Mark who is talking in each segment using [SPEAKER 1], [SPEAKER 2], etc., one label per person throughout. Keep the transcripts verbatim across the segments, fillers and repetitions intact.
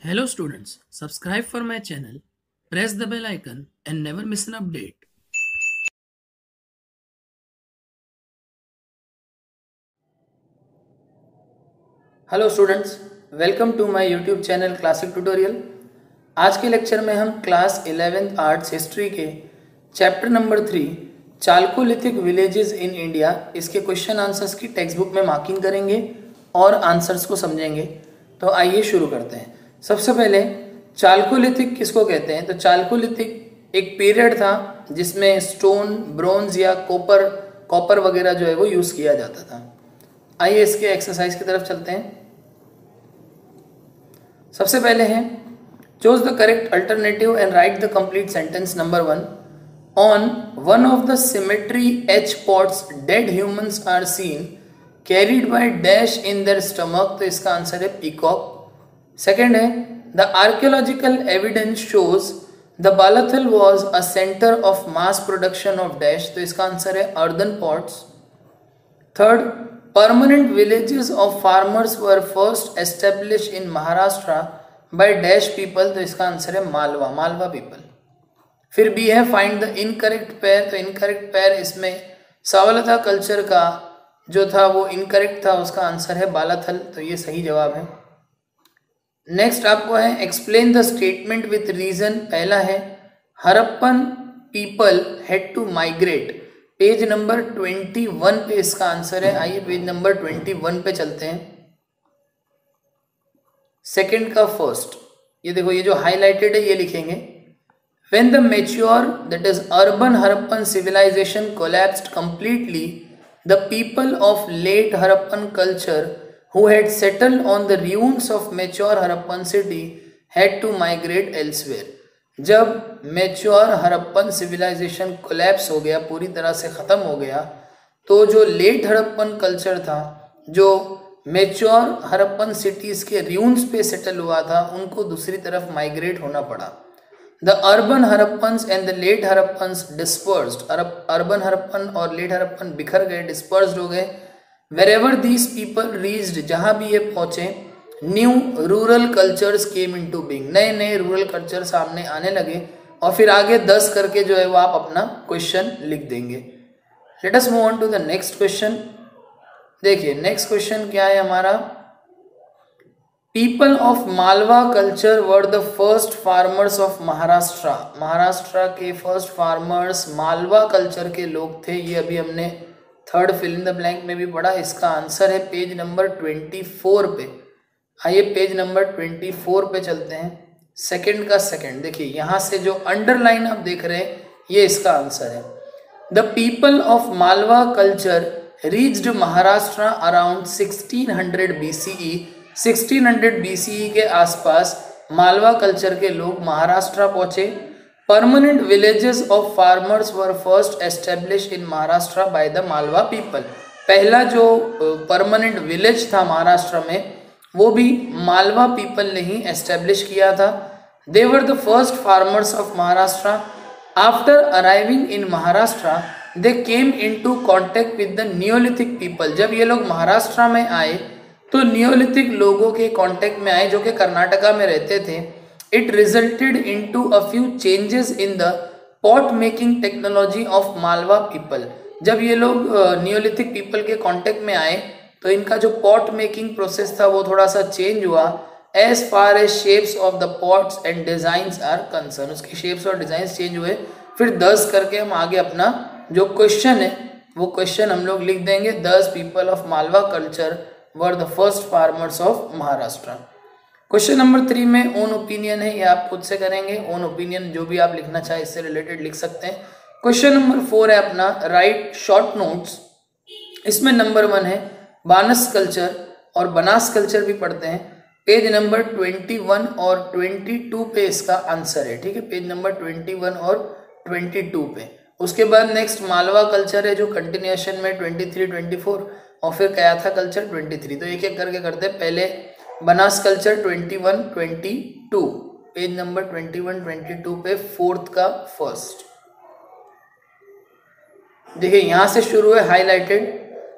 [SPEAKER 1] Hello students, subscribe for my channel, press the bell icon and never miss an update.
[SPEAKER 2] Hello students, welcome to my YouTube channel classic tutorial. आज के lecture में हम class eleventh arts history के chapter number three chalcolithic villages in India इसके question answers की text book में marking करेंगे और आंसर्स को समझेंगे। तो आइए शुरू करते हैं। सबसे पहले चालकोलिथिक किसको कहते हैं? तो चालकोलिथिक एक पीरियड था जिसमें स्टोन, ब्रोंज या कॉपर कॉपर वगैरह जो है वो यूज किया जाता था। आइए इसके एक्सरसाइज की तरफ चलते हैं। सबसे पहले है choose the correct alternative and write the complete sentence. Number one, on one of the cemetery H pots dead humans are seen carried by dash in their stomach. तो इसका आंसर है पीकॉक। सेकेंड है the archaeological evidence shows the Balathal was a centre of mass production of dash. तो इसका answer है earthen pots. Third, permanent villages of farmers were first established in Maharashtra by dash people। तो इसका answer है Malwa Malwa people. फिर B है find the incorrect pair. तो incorrect pair इसमें सावलता कल्चर का जो था वो इनकरेक्ट था, उसका आंसर है बालाथल। तो ये सही जवाब है। नेक्स्ट आपको है explain the statement with reason. पहला है Harappan people had to migrate. Page number twenty one पे इसका आंसर है। आइए पेज नंबर ट्वेंटी वन पे चलते हैं। सेकंड का फर्स्ट, ये देखो, ये जो हाईलाइटेड है ये लिखेंगे। When the mature that is urban Harappan civilisation collapsed completely the people of late Harappan culture who had settled on the ruins of mature Harappan city had to migrate elsewhere. जब मैच्योर हरप्पन सिविलाइजेशन कोलैप्स हो गया, पूरी तरह से ख़त्म हो गया, तो जो लेट हरप्पन कल्चर था, जो मैच्योर हरप्पन सिटीज़ के र्यून्स पे सेटल हुआ था, उनको दूसरी तरफ माइग्रेट होना पड़ा। The urban Harappans and the late Harappans dispersed. Urban Harappan और लेट हरप्पन बिखर गए, डिस्पर्स्ड हो गए। वेरेवर दीज पीपल रीच्ड, जहाँ भी ये पहुँचे, new rural cultures came into being. नए नए रूरल कल्चर सामने आने लगे। और फिर आगे दस करके जो है वो आप अपना क्वेश्चन लिख देंगे। Let us move on to the next question. देखिए नेक्स्ट क्वेश्चन क्या है हमारा। People of Malwa culture were the first farmers of Maharashtra. Maharashtra के फर्स्ट फार्मर्स मालवा कल्चर के लोग थे। ये अभी हमने third fill in the blank में भी पढ़ा। इसका आंसर है पेज नंबर ट्वेंटी फोर पे। आइए पेज नंबर ट्वेंटी फोर पे चलते हैं। सेकंड का सेकंड देखिए, यहां से जो अंडरलाइन आप देख रहे हैं ये इसका आंसर है। The people of Malwa culture reached Maharashtra around sixteen hundred BCE. Sixteen hundred BCE के आसपास मालवा कल्चर के लोग महाराष्ट्र पहुंचे। Permanent villages of farmers were first establish in Maharashtra by the Malwa people. पहला जो परमानेंट विलेज था महाराष्ट्र में वो भी मालवा पीपल ने ही एस्टेब्लिश किया था। They were the first farmers of Maharashtra. After arriving in Maharashtra they came into contact with the neolithic people. जब ये लोग महाराष्ट्र में आए तो नियोलिथिक लोगों के कांटेक्ट में आए जो कि कर्नाटका में रहते थे। It resulted into a few changes in the pot making technology of Malwa people. जब ये लोग नियोलिथिक पीपल के कांटेक्ट में आए तो इनका जो पॉट मेकिंग प्रोसेस था वो थोड़ा सा चेंज हुआ। As far as shapes of the pots and designs are concern, उसके शेप्स और डिजाइन चेंज हुए। फिर दस करके हम आगे अपना जो क्वेश्चन है वो क्वेश्चन हम लोग लिख देंगे। Thus people of Malwa culture were the first farmers of Maharashtra. Question number three में ओन ओपिनियन है, ये आप खुद से करेंगे। ओन ओपिनियन जो भी आप लिखना चाहे इससे रिलेटेड लिख सकते हैं। क्वेश्चन नंबर फोर है अपना राइट शॉर्ट नोट्स। इसमें नंबर वन है बानस कल्चर और बनास कल्चर भी पढ़ते हैं। पेज नंबर ट्वेंटी वन और ट्वेंटी टू पे इसका आंसर है। ठीक है, पेज नंबर ट्वेंटी वन और ट्वेंटी टू पे। उसके बाद नेक्स्ट मालवा कल्चर है जो कंटिन्यूएशन में ट्वेंटी थ्री, ट्वेंटी फोर और फिर कयाथा कल्चर ट्वेंटी थ्री। तो एक एक करके करते हैं। पहले Banas culture twenty one, twenty two, page number twenty one, twenty two पे फोर्थ का फर्स्ट। देखिए यहां से शुरू है highlighted.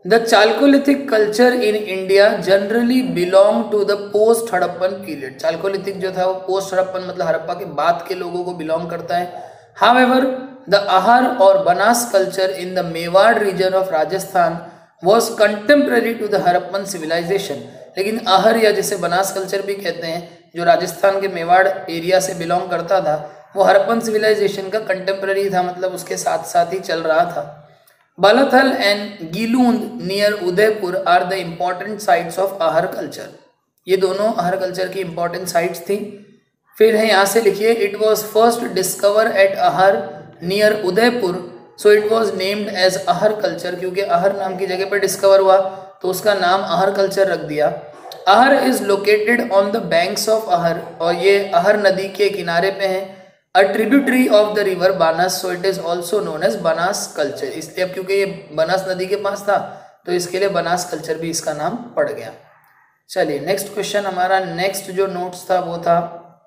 [SPEAKER 2] The chalcolithic culture in India generally belong to the post Harappan period. Chalcolithic जो था वो पोस्ट हड़प्पन मतलब हड़प्पा के बाद के लोगों को बिलोंग करता है। हाउएवर द अहर और Banas culture in the Mewar region of Rajasthan was contemporary to the Harappan civilisation. लेकिन अहर या जिसे बनास कल्चर भी कहते हैं, जो राजस्थान के मेवाड़ एरिया से बिलोंग करता था, वो हड़प्पन सिविलाइजेशन का कंटेम्पररी था, मतलब उसके साथ साथ ही चल रहा था। Balathal and Gilund near Udaipur are the important sites of Ahar culture. ये दोनों अहर कल्चर की इंपॉर्टेंट साइट्स थी। फिर है यहाँ से लिखिए, it was first discover at Ahar near Udaipur, so it was named as Ahar culture. क्योंकि अहर नाम की जगह पर डिस्कवर हुआ तो उसका नाम अहर कल्चर रख दिया। Ahar is located on the banks of Ahar, और ये अहर नदी के किनारे पे है। A tributary of the river Banas, so it is also known as Banas culture. इसलिए अब क्योंकि ये बनास नदी के पास था तो इसके लिए बनास कल्चर भी इसका नाम पड़ गया। चलिए नेक्स्ट क्वेश्चन हमारा, नेक्स्ट जो नोट्स था वो था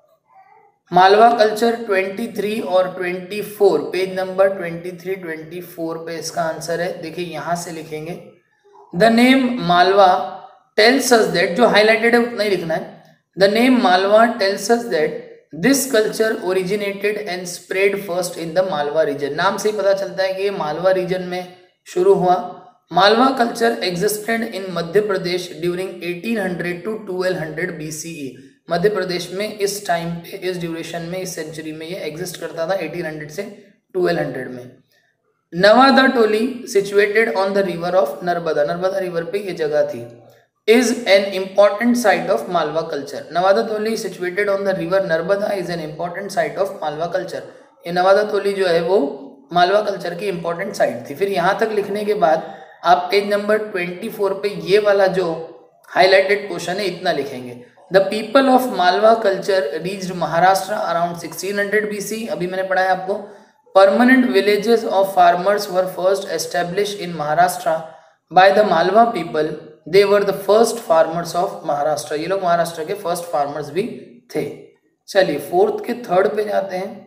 [SPEAKER 2] मालवा कल्चर तेईस और चौबीस, पेज नंबर तेईस चौबीस पे इसका आंसर है। देखिए यहाँ से लिखेंगे, the name Malwa tells us that, जो हाईलाइटेड है उतना ही लिखना है। The name Malwa tells us that this culture originated and spread first in the Malwa region. नाम से ही पता चलता है कि ये मालवा रीजन में शुरू हुआ। Malwa culture existed in Madhya Pradesh during eighteen hundred to twelve hundred BCE. Madhya Pradesh में इस टाइम पे, इस ड्यूरेशन में, इस सेंचुरी में ये एग्जिस्ट करता था एटीन हंड्रेड से ट्वेल्व हंड्रेड में। Navdatoli situated on the river of Narmada, Narmada river पे ये जगह थी। is an important site of Malwa culture. Navada Toli situated on the river Narmada is an important site of Malwa culture. ये नवादा तोली जो है वो मालवा कल्चर की इंपॉर्टेंट साइट थी। फिर यहाँ तक लिखने के बाद आप पेज नंबर चौबीस पे ये वाला जो हाईलाइटेड पोर्शन है इतना लिखेंगे, the people of Malwa culture reached Maharashtra around sixteen hundred BC. अभी मैंने पढ़ा है आपको, permanent villages of farmers were first establish in Maharashtra by the Malwa people, they were the first farmers of Maharashtra. ये लोग महाराष्ट्र के फर्स्ट फार्मर्स भी थे। चलिए फोर्थ के थर्ड पे जाते हैं।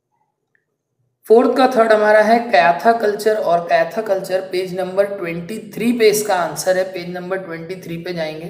[SPEAKER 2] फोर्थ का थर्ड हमारा है कैथा कल्चर, और कैथा कल्चर पेज नंबर तेईस पे इसका आंसर है। पेज नंबर तेईस पे जाएंगे,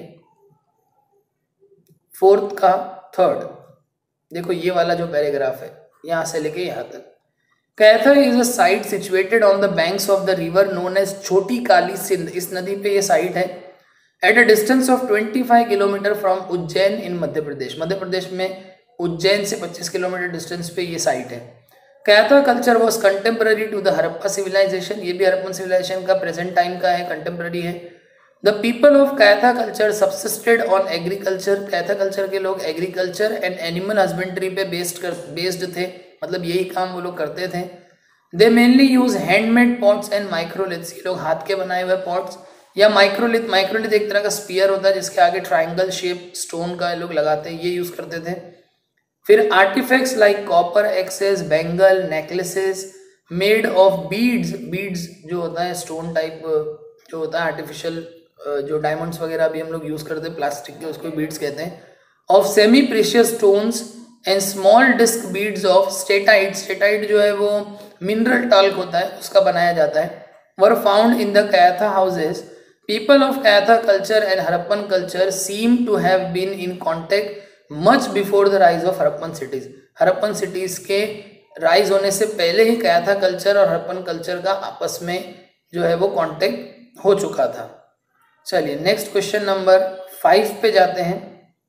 [SPEAKER 2] फोर्थ का थर्ड। देखो ये वाला जो पैराग्राफ है यहां से लेके यहां तक। Kayatha is a site situated on the banks of the river known as Chhoti Kali Sindh. इस नदी पे ये साइट है एट अ डिस्टेंस ऑफ पच्चीस kilometre from Ujjain in Madhya Pradesh. Madhya Pradesh में उज्जैन से पच्चीस किलोमीटर डिस्टेंस पे ये साइट है। Kaitha culture was contemporary to the Harappa civilisation. ये भी हड़प्पन सिविलाइजेशन का प्रेजेंट टाइम का है, कंटेम्पररी है। The people of Kaitha culture subsisted on agriculture. Kaitha culture के लोग एग्रीकल्चर एंड एनिमल हस्बेंड्री पे बेस्ड कर बेस्ड थे, मतलब यही काम वो लोग करते थे। They mainly use handmade pots and microliths. ये लोग हाथ के बनाए हुए पॉट्स या माइक्रोलिथ, माइक्रोलिथ एक तरह का स्पीयर होता है जिसके आगे ट्राइंगल शेप स्टोन का लोग लगाते हैं, ये यूज करते थे। फिर artefacts like copper axes, bangle, necklaces made of beads. Beads जो होता है स्टोन टाइप जो होता है आर्टिफिशियल, जो डायमंड्स वगैरह भी हम लोग यूज करते हैं प्लास्टिक के, उसको बीड्स कहते हैं। Of semi precious stones and small disc beads of steatite. Steatite जो है वो मिनरल टाल्क होता है, उसका बनाया जाता है। Were found in the Kaitha houses. People of Kaitha culture and Harappan culture seem to have been in contact much before the rise of Harappan cities. Harappan cities के राइज होने से पहले ही कैथा कल्चर और हड़प्पन कल्चर का आपस में जो है वो कांटेक्ट हो चुका था। चलिए नेक्स्ट क्वेश्चन नंबर फाइव पे जाते हैं।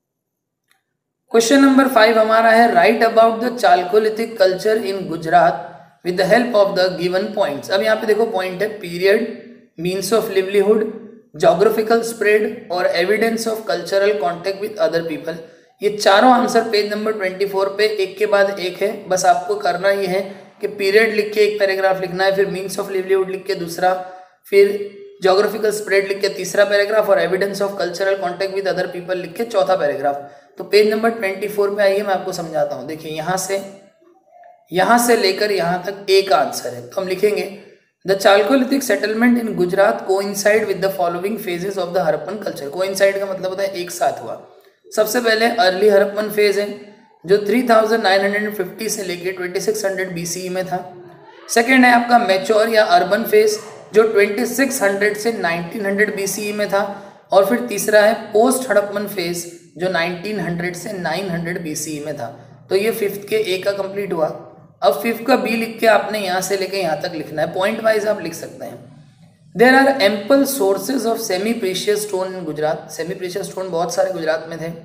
[SPEAKER 2] क्वेश्चन नंबर फाइव हमारा है, write about the chalcolithic culture in Gujarat with the help of the given points. अब यहाँ पे देखो पॉइंट है, period, means of livelihood, geographical spread और evidence of cultural contact with other people. ये चारों आंसर पेज नंबर चौबीस पे एक के बाद एक है। बस आपको करना ये है कि पीरियड लिख के एक पैराग्राफ लिखना है, फिर मीन्स ऑफ लिवलीहुड लिख के दूसरा, फिर जोग्राफिकल स्प्रेड लिख के तीसरा पैराग्राफ और evidence of cultural contact with other people लिख के चौथा पैराग्राफ। तो पेज नंबर चौबीस पे आइए, मैं आपको समझाता हूँ। देखिए यहाँ से यहाँ से लेकर यहाँ तक एक आंसर है, तो हम लिखेंगे the chalcolithic settlement in Gujarat coincide with the following phases of the Harappan culture. Coincide का मतलब होता है एक साथ हुआ। सबसे पहले अर्ली हड़प्पन फेज है जो three thousand nine hundred fifty से लेके ट्वेंटी सिक्स हंड्रेड बीसीई में था। सेकेंड है आपका मैच्योर या अर्बन फेज जो छब्बीस सौ से उन्नीस सौ बीसीई में था, और फिर तीसरा है पोस्ट हड़प्पन फेज जो उन्नीस सौ से नौ सौ बीसीई में था। तो ये फिफ्थ के ए का कंप्लीट हुआ। अब फिफ्थ का बी लिख के आपने यहाँ से लेके यहाँ तक लिखना है, पॉइंट वाइज आप लिख सकते हैं। There are ample sources of semi precious stone in Gujarat. Semi precious stone बहुत सारे गुजरात में थे।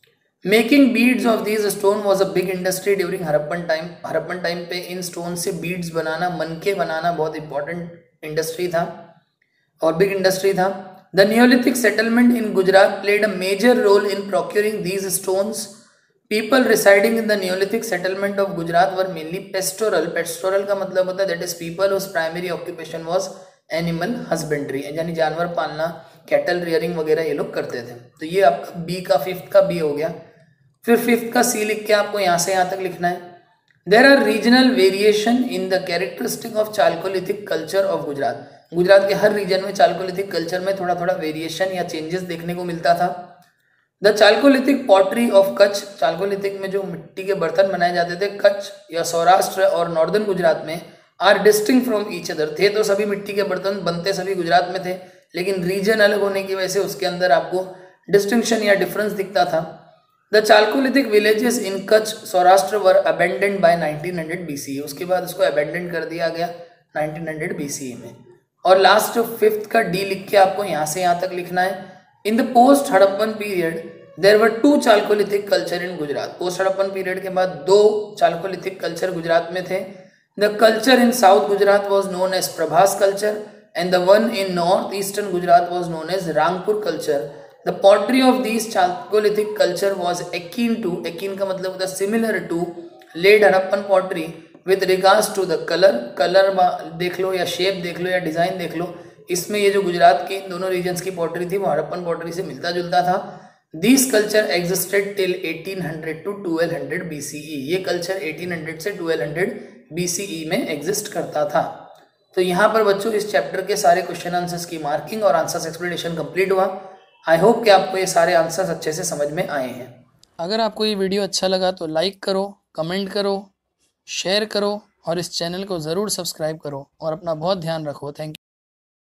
[SPEAKER 2] Making beads of these stone was a big industry during Harappan time. Harappan time पे इन स्टोन से बीड्स बनाना, मनके बनाना बहुत इंपॉर्टेंट इंडस्ट्री था और बिग इंडस्ट्री था। The neolithic settlement in Gujarat played a major role in procuring these stones. People residing in the neolithic settlement of Gujarat were mainly pastoral. Pastoral का मतलब होता है that is people whose primary occupation was animal husbandry, यानी जानवर पालना, cattle rearing वगैरह ये लोग करते थे। तो ये आपका बी का, फिफ्थ का बी हो गया। फिर फिफ्थ का सी लिख के आपको यहाँ से यहाँ तक लिखना है। There are regional variation in the characteristic of chalcolithic culture of Gujarat. Gujarat के हर रीजन में चालकोलिथिक कल्चर में थोड़ा थोड़ा वेरिएशन या चेंजेस देखने को मिलता था। The chalcolithic pottery of Kutch. Chalcolithic में जो मिट्टी के बर्तन बनाए जाते थे कच्छ या सौराष्ट्र और नॉर्दर्न गुजरात में, are distinct from each other. थे तो सभी मिट्टी के बर्तन बनते सभी गुजरात में थे, लेकिन रीजन अलग होने की वजह से उसके अंदर आपको डिस्टिंक्शन या डिफरेंस दिखता था। The chalcolithic villages in Kutch Saurashtra were abandoned by nineteen hundred BCE. उसके बाद उसको अबेंडेंड कर दिया गया नाइनटीन हंड्रेड बीसीई में। और लास्ट फिफ्थ का डी लिख के आपको यहाँ से यहाँ तक लिखना है। In the post Harappan period there were two chalcolithic culture in Gujarat. Post Harappan period के बाद दो चालकोलिथिक कल्चर गुजरात में थे। The culture in south Gujarat was known as Prabhas culture and the one in north eastern Gujarat was known as Rangpur culture. The pottery of these Chalcolithic culture was akin to, akin का मतलब होता है similar to late Harappan pottery with regards to the color, color देख लो या shape देख लो या design देख लो, इसमें ये जो गुजरात की दोनों regions की pottery थी वो हड़प्पन pottery से मिलता जुलता था। These culture existed till eighteen hundred to twelve hundred B C E। ये culture eighteen hundred से twelve hundred B C E में exist करता था। तो यहाँ पर बच्चों इस चैप्टर के सारे क्वेश्चन आंसर्स की मार्किंग और आंसर्स एक्सप्लेनेशन कंप्लीट हुआ। आई होप कि आपको ये सारे आंसर्स अच्छे से समझ में आए हैं।
[SPEAKER 1] अगर आपको ये वीडियो अच्छा लगा तो लाइक करो, कमेंट करो, शेयर करो और इस चैनल को ज़रूर सब्सक्राइब करो और अपना बहुत ध्यान रखो। Thank you.